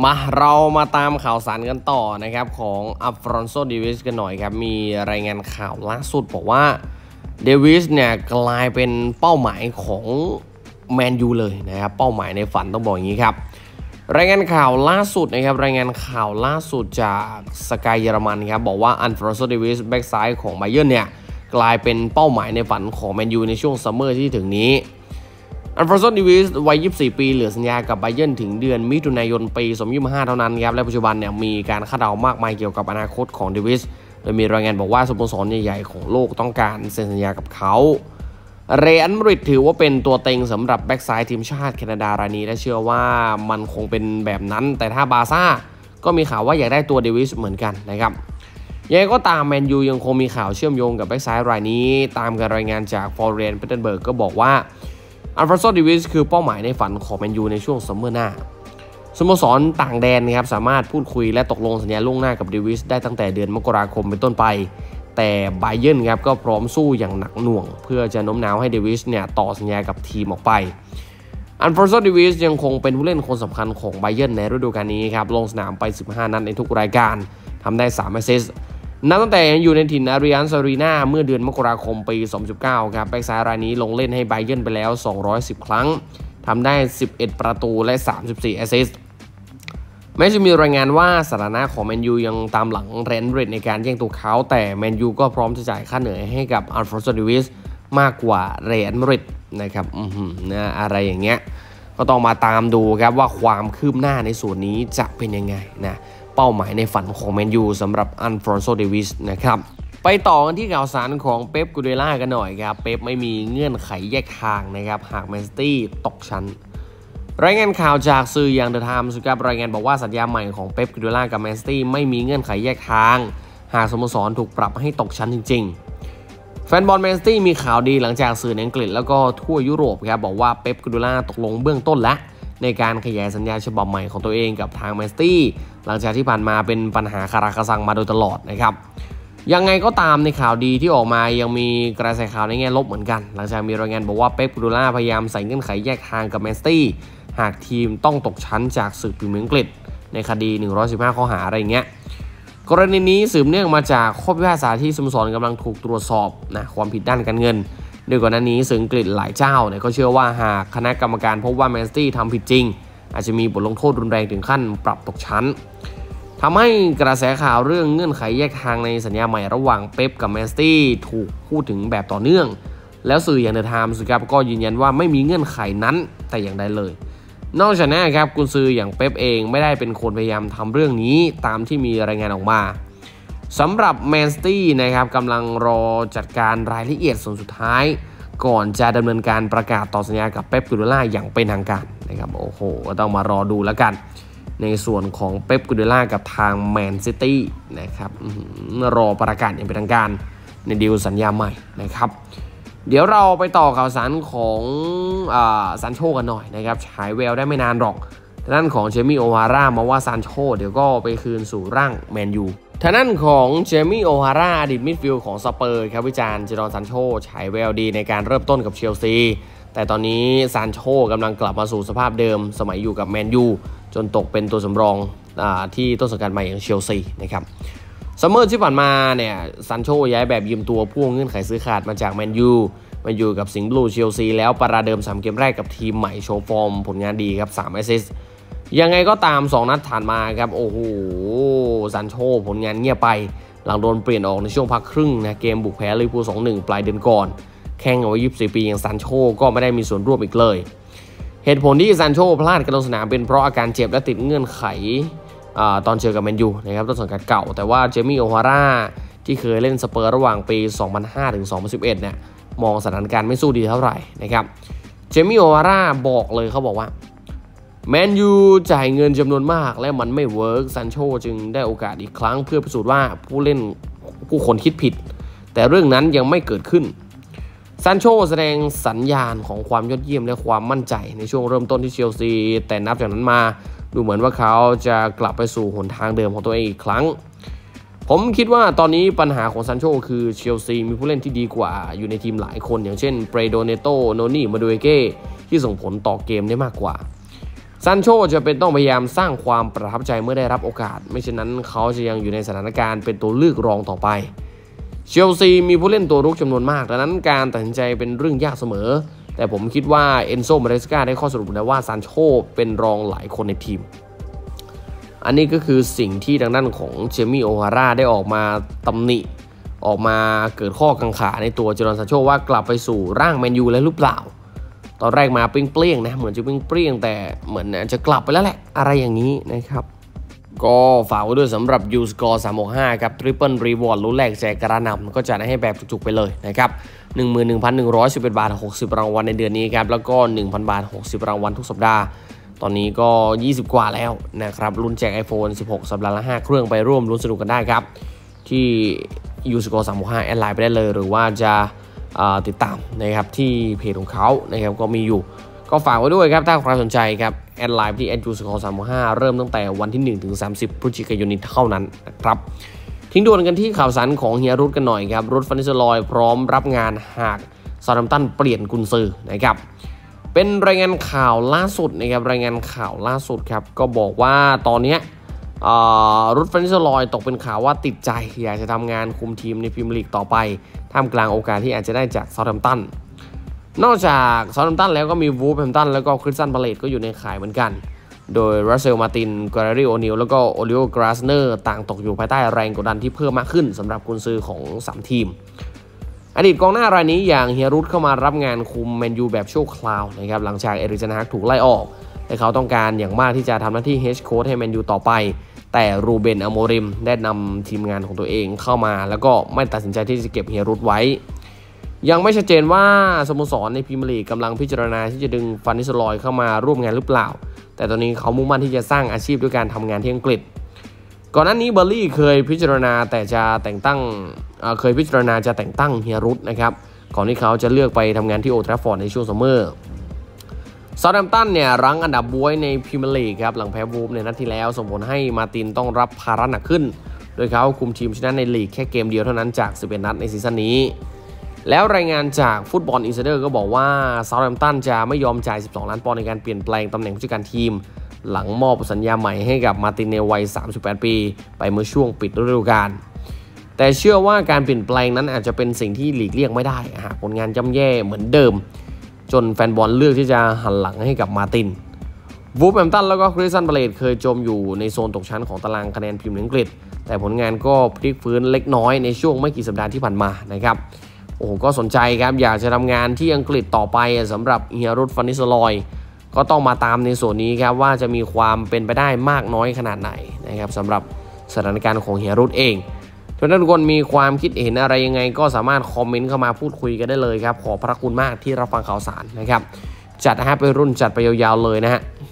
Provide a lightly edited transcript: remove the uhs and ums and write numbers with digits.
เรามาตามข่าวสารกันต่อนะครับของอัลฟรอนโซ เดวิสกันหน่อยครับมีรายงานข่าวล่าสุดบอกว่าเดวิสเนี่ยกลายเป็นเป้าหมายของแมนยูเลยนะครับเป้าหมายในฝันต้องบอกอย่างนี้ครับรายงานข่าวล่าสุดนะครับรายงานข่าวล่าสุดจากสกายเยอรมันครับบอกว่าอัลฟรอนโซ เดวิสแบ็กซ้ายของไบเยิร์นเนี่ยกลายเป็นเป้าหมายในฝันของแมนยูในช่วงซัมเมอร์ที่ถึงนี้อัลฟรอนโซ เดวิสวัย 24 ปีเหลือสัญญากับไบเยิร์นถึงเดือนมิถุนายนปี2025เท่านั้นครับและปัจจุบันเนี่ยมีการคาดเดามากมายเกี่ยวกับอนาคตของเดวิสโดยมีรายงานบอกว่าสโมสรใหญ่ๆของโลกต้องการเซ็นสัญญากับเขาเรอัลมาดริดถือว่าเป็นตัวเต็งสำหรับแบ็กซ้ายทีมชาติแคนาดารายนี้และเชื่อว่ามันคงเป็นแบบนั้นแต่ถ้าบาร์ซ่าก็มีข่าวว่าอยากได้ตัวเดวิสเหมือนกันนะครับยังไงก็ตามแมนยูยังคงมีข่าวเชื่อมโยงกับแบ็กซ้ายรายนี้ตามการรายงานจากฟอเรนเปเทนเบิร์กก็บอกว่าอัลฟรอนโซ เดวิสคือเป้าหมายในฝันของแมนยูในช่วงซัมเมอร์หน้าสโมสรต่างแดนนะครับสามารถพูดคุยและตกลงสัญญาล่วงหน้ากับเดวิสได้ตั้งแต่เดือนมกราคมเป็นต้นไปแต่ไบเยิร์นครับก็พร้อมสู้อย่างหนักหน่วงเพื่อจะโน้มน้าวให้เดวิสเนี่ยต่อสัญญากับทีมออกไปอัลฟรอนโซ เดวิสยังคงเป็นผู้เล่นคนสำคัญของไบเยิร์นในฤดูกาลนี้ครับลงสนามไป15นัดในทุกรายการทำได้3แอสซิสต์นับตั้งแต่อยู่ในถิ่นอาริอันซารีนาเมื่อเดือนมกราคมปี2019ครับแบ็กซ้ายรายนี้ลงเล่นให้ไบเยิร์นไปแล้ว210ครั้งทำได้11ประตูและ34แอสซิสต์แม้จะมีรายงานว่าสถานะของแมนยูยังตามหลังเรอัลมาดริดในการแย่งตัวเขาแต่แมนยูก็พร้อมจะจ่ายค่าเหนื่อยให้กับอัลฟรอนโซ เดวิสมากกว่าเรอัลมาดริดนะครับนะอะไรอย่างเงี้ยก็ต้องมาตามดูครับว่าความคืบหน้าในส่วนนี้จะเป็นยังไงนะเป้าหมายในฝันของแมนยูสำหรับอัลฟรอนโซ เดวิสนะครับไปต่อกันที่ข่าวสารของเป๊ป กูเดล่ากันหน่อยครับเป๊ปไม่มีเงื่อนไขแยกทางนะครับหากแมนซิตี้ตกชั้นรายงานข่าวจากสื่ออย่าง The Times ครับรายงานบอกว่าสัญญาใหม่ของเป๊ป กูเดล่ากับแมนซิตี้ไม่มีเงื่อนไขแยกทางหากสโมสรถูกปรับให้ตกชั้นจริงๆแฟนบอลแมนซิตี้มีข่าวดีหลังจากสื่อในอังกฤษแล้วก็ทั่วยุโรปครับบอกว่าเป๊ป กูเดล่าตกลงเบื้องต้นแล้วในการขยายสัญญาฉบับใหม่ของตัวเองกับทางแมนซิตี้หลังจากที่ผ่านมาเป็นปัญหาคาราคาซังมาโดยตลอดนะครับยังไงก็ตามในข่าวดีที่ออกมายังมีกระแสข่าวในแง่ลบเหมือนกันหลังจากมีรายงานบอกว่าเป๊ป กูเดล่าพยายามใส่เงื่อนไขแยกทางกับแมนซิตี้หากทีมต้องตกชั้นจากศึกพรีเมียร์อังกฤษในคดี115ข้อหาอะไรเงี้ยกรณีนี้สืบเนื่องมาจากข้อพิพากษาที่สโมสรกำลังถูกตรวจสอบนะความผิดด้านการเงินโดยก่อนหน้านี้สื่ออังกฤษหลายเจ้าเนี่ยก็เชื่อว่าหากคณะกรรมการพบว่าแมนซิตี้ทำผิดจริงอาจจะมีบทลงโทษรุนแรงถึงขั้นปรับตกชั้นทำให้กระแสข่าวเรื่องเงื่อนไขแยกทางในสัญญาใหม่ระหว่างเป๊ปกับแมนซิตี้ถูกพูดถึงแบบต่อเนื่องแล้วสื่ออย่างเดอะไทมส์ครับก็ยืนยันว่าไม่มีเงื่อนไขนั้นแต่อย่างใดเลยนอกจากนั้นครับกุนซืออย่างเป๊ปเองไม่ได้เป็นคนพยายามทำเรื่องนี้ตามที่มีรายงานออกมาสำหรับแมนซิตี้นะครับกำลังรอจัดการรายละเอียดส่วนสุดท้ายก่อนจะดำเนินการประกาศต่อสัญญากับเป๊ป กูเดล่าอย่างเป็นทางการนะครับโอ้โหก็ต้องมารอดูแล้วกันในส่วนของเป๊ป กูเดล่ากับทางแมนซิตี้นะครับรอประกาศอย่างเป็นทางการในดีลสัญญาใหม่นะครับเดี๋ยวเราไปต่อข่าวสารของซานโชกันหน่อยนะครับฉายแววได้ไม่นานหรอกทางด้านของเจมี่ โอฮาร่ามาว่าซานโชเดี๋ยวก็ไปคืนสู่ร่างแมนยูทางด้านของเจมี่ โอฮาร่าอดีตมิดฟิลด์ของสเปอร์ครับวิจารณ์เจดอนซานโชฉายแววดีในการเริ่มต้นกับเชลซีแต่ตอนนี้ซานโชกำลังกลับมาสู่สภาพเดิมสมัยอยู่กับแมนยูจนตกเป็นตัวสำรองที่ต้นสังกัดใหม่อย่างเชลซีนะครับซัมเมอร์ที่ผ่านมาเนี่ยซานโชย้ายแบบยืมตัวพ่วงเงื่อนไขซื้อขาดมาจากแมนยูมาอยู่กับสิงห์บลูเชลซีแล้วประเดิม3เกมแรกกับทีมใหม่โชว์ฟอร์มผลงานดีครับ3แอสซิสต์ยังไงก็ตาม2นัดผ่านมาครับโอ้โหซานโชผลงานเงียบไปหลังโดนเปลี่ยนออกในช่วงพักครึ่งนะเกมบุกแพ้ลิเวอร์พูล 2-1 ปลายเดือนก่อนแข่งเอาไว้24 ปีอย่างซานโชก็ไม่ได้มีส่วนร่วมอีกเลยเหตุผลที่ซานโชพลาดการลงสนามเป็นเพราะอาการเจ็บและติดเงื่อนไขตอนเจอกับแมนยูนะครับต้นสังกัดเก่าแต่ว่าเจมี่ โอฮาร่าที่เคยเล่นสเปอร์ระหว่างปี 2005 ถึง 2011 เนี่ยมองสถานการณ์ไม่สู้ดีเท่าไหร่นะครับเจมี่ โอฮาร่าบอกเลยเขาบอกว่าแมนยูจ่ายเงินจำนวนมากและมันไม่เวิร์กซานโชจึงได้โอกาสอีกครั้งเพื่อพิสูจน์ว่าผู้คนคิดผิดแต่เรื่องนั้นยังไม่เกิดขึ้นซานโชแสดงสัญญาณของความยอดเยี่ยมและความมั่นใจในช่วงเริ่มต้นที่เชลซีแต่นับจากนั้นมาดูเหมือนว่าเขาจะกลับไปสู่หนทางเดิมของตัวเองอีกครั้งผมคิดว่าตอนนี้ปัญหาของซานโชคือเชลซีมีผู้เล่นที่ดีกว่าอยู่ในทีมหลายคนอย่างเช่นเปโดเนโต โนนี่ มาดูเอเก้ที่ส่งผลต่อเกมได้มากกว่าซานโชจะเป็นต้องพยายามสร้างความประทับใจเมื่อได้รับโอกาสไม่เช่นนั้นเขาจะยังอยู่ในสถานการณ์เป็นตัวเลือกรองต่อไปเชลซีมีผู้เล่นตัวรุกจำนวนมากดังนั้นการตัดสินใจเป็นเรื่องยากเสมอแต่ผมคิดว่าเอนโซ มาเรสกาได้ข้อสรุปแล้วว่าซานโชเป็นรองหลายคนในทีมอันนี้ก็คือสิ่งที่ทางด้านของเจมี่โอฮาร่าได้ออกมาตำหนิออกมาเกิดข้อกังขาในตัวเจรอนซานโชว่ากลับไปสู่ร่างแมนยูแล้วหรือเปล่าตอนแรกมาเปรี้ยงๆนะเหมือนจะเปรี้ยงแต่เหมือนจะกลับไปแล้วแหละอะไรอย่างนี้นะครับก็ฝากไว้ด้วยสำหรับ U-Score 365ครับ Triple Reward ลุ้นแรกแจกกระหน่ำก็จัดให้แบบจุกๆไปเลยนะครับ 11,111 บาท60รางวัลในเดือนนี้ครับแล้วก็ 1,000 บาท60รางวัลทุกสัปดาห์ตอนนี้ก็20กว่าแล้วนะครับลุ้นแจก iPhone 16 สัปดาห์ละ5เครื่องไปร่วมลุ้นสนุกกันได้ครับที่ U-Score 365แอดไลน์ไปได้เลยหรือว่าจะติดตามนะครับที่เพจของเขานะครับก็มีอยู่ก็ฝากไว้ด้วยครับถ้าใครสนใจครับแอดไลน์ที่ @U-Score 365เริ่มตั้งแต่วันที่1ถึง30พฤศจิกายนนี้เท่านั้นนะครับทิ้งด่วนกันที่ข่าวสารของเฮียรุดกันหน่อยครับรุด ฟันนิสเตอร์ลอยพร้อมรับงานหากซาร์แฮมป์ตันเปลี่ยนกุนซือนะครับเป็นรายงานข่าวล่าสุดนะครับรายงานข่าวล่าสุดครับก็บอกว่าตอนนี้รุด ฟันนิสเตอร์ลอยตกเป็นข่าวว่าติดใจอยากจะทำงานคุมทีมในพรีเมียร์ลีกต่อไปท่ามกลางโอกาสที่อาจจะได้จากซาร์แฮมป์ตันนอกจากซาร์แฮมป์ตันแล้วก็มีวูล์ฟแฮมป์ตันแล้วก็คริสตันพาเลซก็อยู่ในข่ายเหมือนกันโดยรัสเซลมาตินแกเรรี่โอนิลแล้วก็โอลิโอกราสเนอร์ต่างตกอยู่ภายใต้แรงกดดันที่เพิ่มมากขึ้นสำหรับกุนซือของ3ทีมอดีตกองหน้ารายนี้อย่างเฮียรุดเข้ามารับงานคุมแมนยูแบบชั่วคราวนะครับหลังจากเอริก เทนฮากถูกไล่ออกและเขาต้องการอย่างมากที่จะทำหน้าที่เฮดโค้ชให้แมนยูต่อไปแต่รูเบน อโมริมได้นำทีมงานของตัวเองเข้ามาแล้วก็ไม่ตัดสินใจที่จะเก็บเฮียรุดไว้ยังไม่ชัดเจนว่าสโมสรในพรีเมียร์ลีกกำลังพิจารณาที่จะดึงฟันนิสเตอร์ลอยเข้ามาร่วมงานหรือเปล่าแต่ตอนนี้เขามุ่งมั่นที่จะสร้างอาชีพด้วยการทำงานที่อังกฤษก่อนหน้านี้เบอร์ลี่เคยพิจารณาจะแต่งตั้งเฮียรุดนะครับก่อนที่เขาจะเลือกไปทำงานที่โอลด์แทราฟฟอร์ดในช่วงซัมเมอร์ซาร์แฮมป์ตันเนี่ยรั้งอันดับบ๊วยในพรีเมียร์ลีกครับหลังแพ้วูล์ฟในนัดที่แล้วส่งผลให้มาตินต้องรับภาระหนักขึ้นโดยเขาคุมทีมชนะในลีกแค่เกมเดียวเท่านั้นจาก11นัดในซีซั่นนี้แล้วรายงานจากฟุตบอลอินไซเดอร์ก็บอกว่าซาร์แฮมป์ตันจะไม่ยอมจ่าย12ล้านปอนด์ในการเปลี่ยนแปลงตำแหน่งผู้จัดการทีมหลังมอบสัญญาใหม่ให้กับมาตินในวัย38ปีไปเมื่อช่วงปิดฤดูกาลแต่เชื่อว่าการเปลี่ยนแปลงนั้นอาจจะเป็นสิ่งที่หลีกเลี่ยงไม่ได้หากผลงานย่ำแย่เหมือนเดิมจนแฟนบอลเลือกที่จะหันหลังให้กับมาตินวูล์ฟแฮมป์ตันแล้วก็คริสตันพาเลซเคยจมอยู่ในโซนตกชั้นของตารางคะแนนพรีเมียร์อังกฤษแต่ผลงานก็พลิกฟื้นเล็กน้อยในช่วงไม่กี่สัปดาห์ที่ผ่านมานะครับโอ้โหก็สนใจครับอยากจะทำงานที่อังกฤษต่อไปสำหรับเฮียรุด ฟันนิสเตอร์ลอยก็ต้องมาตามในส่วนนี้ครับว่าจะมีความเป็นไปได้มากน้อยขนาดไหนนะครับสำหรับสถานการณ์ของเฮียรุดเองทุกคนมีความคิดเห็นอะไรยังไงก็สามารถคอมเมนต์เข้ามาพูดคุยกันได้เลยครับขอบพระคุณมากที่รับฟังข่าวสารนะครับจัดให้ไปรุ่นจัดไปยาวๆเลยนะฮะ